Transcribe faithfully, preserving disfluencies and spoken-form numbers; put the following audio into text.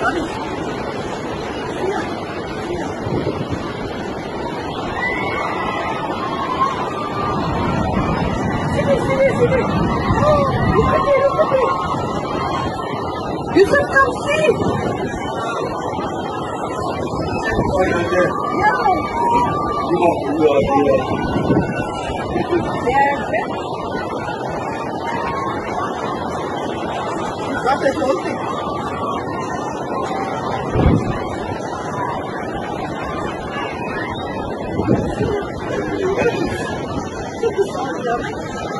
Sini, sini, sini. Oh, look at it, look at it. Yusuf, come see. Oh, you're there. Yeah. You want to do it, do it. There. Got the whole thing. This is all yummy.